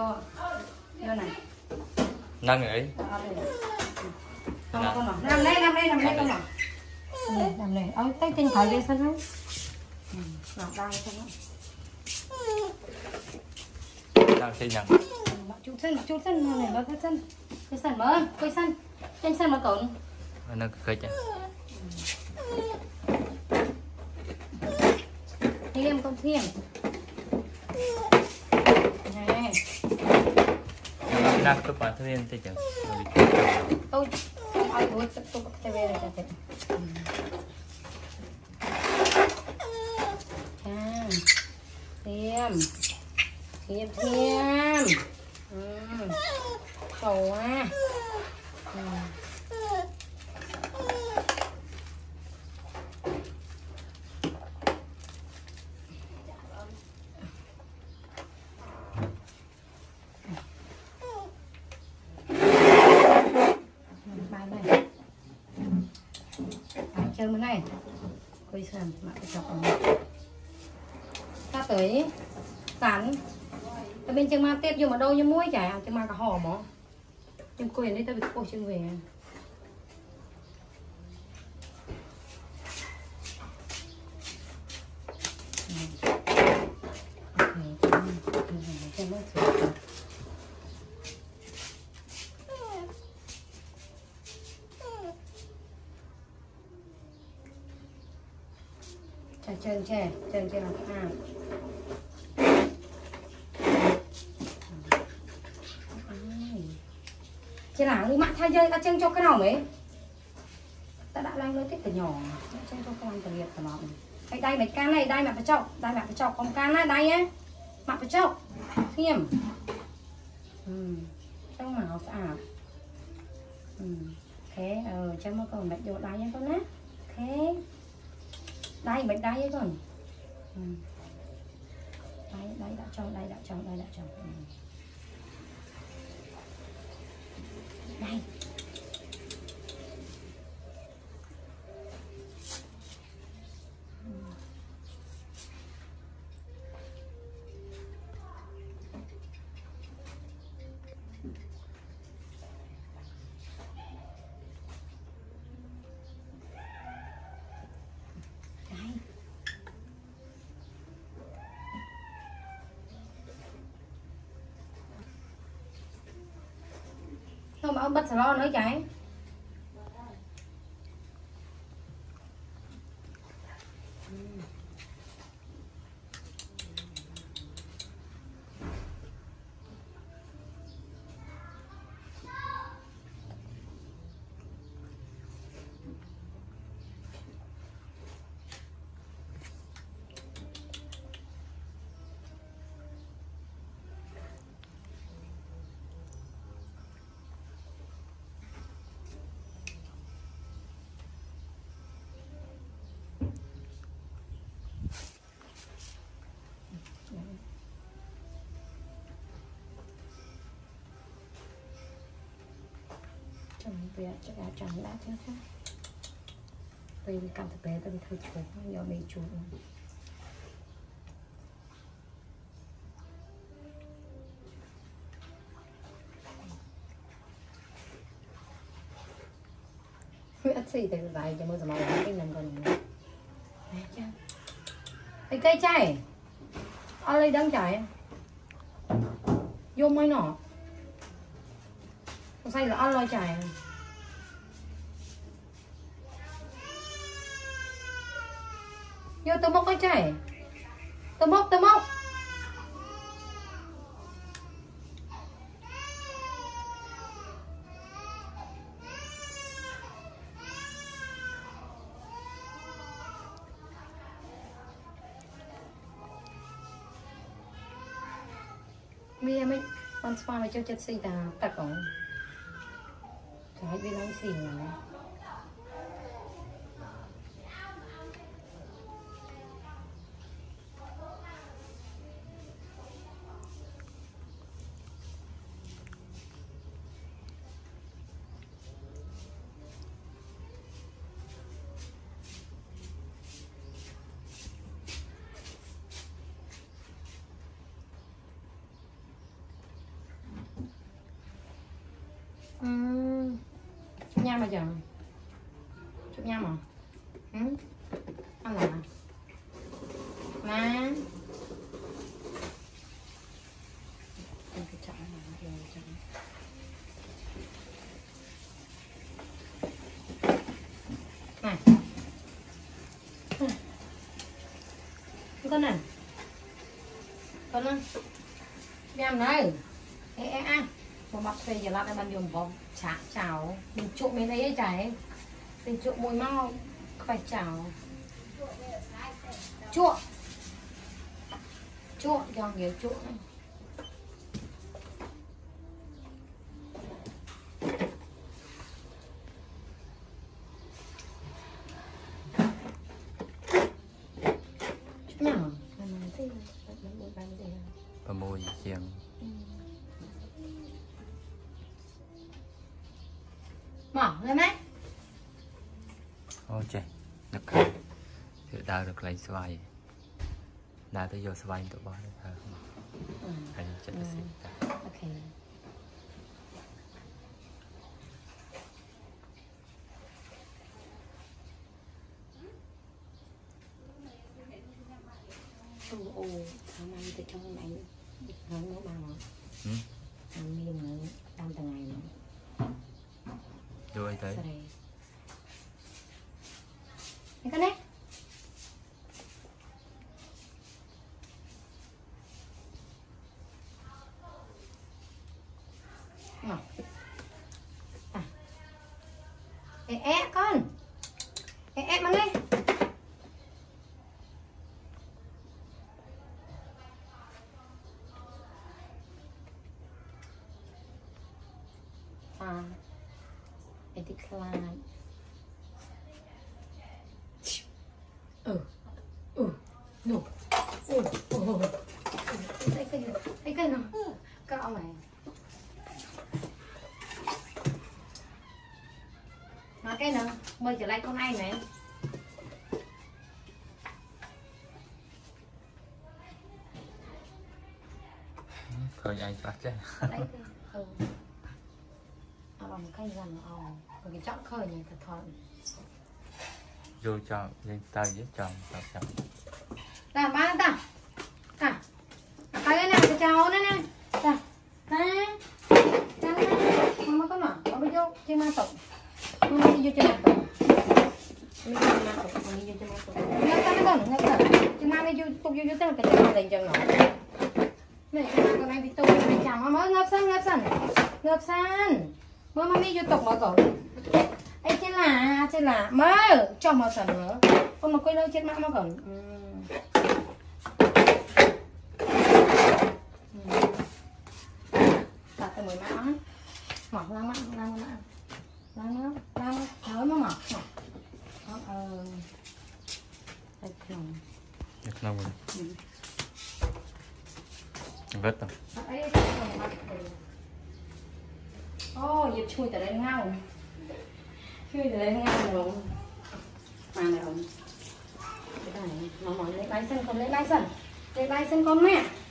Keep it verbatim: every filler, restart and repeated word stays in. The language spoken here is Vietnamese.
vô vô này nâng ấy không con nào nằm đây nằm đây nằm đây con nào này nằm này ôi cái tinh thoại đi sân không nằm đang sân không đang xây nhằng chú sân chú sân này mở cái sân cái sân mở cái sân trên sân mở cổng nó khơi chứ thêm con thêm này nắp cái quả thứ viên thế chứ tôi ai tôi tôi tôi về đây cho thêm thêm thêm thêm cầu á chơi bên này quay xem lại cái chọc này ta tới tán ta bên chân ma tép vô mà đâu như muối chả chân ma cả hò mà chân quyền đấy ta bị cô chân về chân chè chân chè làm à chị nào đi mặn thay dây ta chân cho cái nào ấy ta đã đang lấy tích từ nhỏ chân cho cái làm từ liệt của nó đây đây mấy can này đây mà phải chọc đây mà phải chọc con can này đây á mặt phải chọc khiêm ừ. Trong màu à ừ. Thế ờ cho nó còn bạch vô đây nha con á thế đây bạch đây con ừ. Đây đây đã cho đây đã cho đây đã cho ừ. Đây không mà ông bắt salon nữa chạy bây giờ chắc là chẳng đã thế thôi tôi đi cầm thực tế tôi đi thôi chủ giờ bị chủ ít gì thì lại cho mua gì mà cái lần còn cái cây chai ở đây đang chai vô mấy nọ say là ăn lo chai vô tôi móc cái chai tôi móc tôi móc vì mình con spa mà cho chất xì ta tắc ổng trái bên nó xì này uhm. Chụp nhang bao giờ? Chụp nhang mà? Ừ? Ăn là má này con này con này em này ê ê ăn một mặt về giờ lại bạn dùng bóng chả chảo mình trộn bên đây ấy chảy mình trộn mùi mau phải chảo chua chua cho nhiều chua này nào và mùi chiên mở lên đấy ok được thì đào được lấy xoay đào tới vô xoay tụi bó được không hay chất là xịn ok ô ô thằng này từ trong này nó nó bằng thằng miên nó đang từng ngày nữa rồi tới cái này nào à ê ê con ê ê mà đây à ê decline ừ ừ no ừ ừ đây cái đây cái nào các ông này mà cái nào mời trở lại con anh này khơi anh phát chứ đấy ừ à bằng cái rằng ồ cái chọn khơi này thật thôi vô chọn lên tay với chọn chọn chọn ta ba ta ta cái này cái cháu này nè ta ta ta mama có mà có bây giờ chơi ma tổng mama đi vô chơi ma tổng đi vô ma tổng đi vô chơi ma tổng ngáp ta nó còn ngáp ta chơi ma đi vô tục vô vô tên cái chơi ma đánh chân nó này chơi ma con này bị tục bị chạm mà ngáp san ngáp san ngáp san mơ mami vô tục mà cậu ấy chết là chết là mơ cho mà sẵn nữa con mà quay lâu chết mã mà cậu đặt cái mười mã mọc lang mã lang mã lang nữa lang thới nó mọc mọc đó ờ đây không được lâu rồi vết rồi ấy ô dịp chui từ đây ngao chui từ đây ngao rồi mà này ông cái này nó mỏi lấy lái sân con lấy lái sân lấy lái sân con mẹ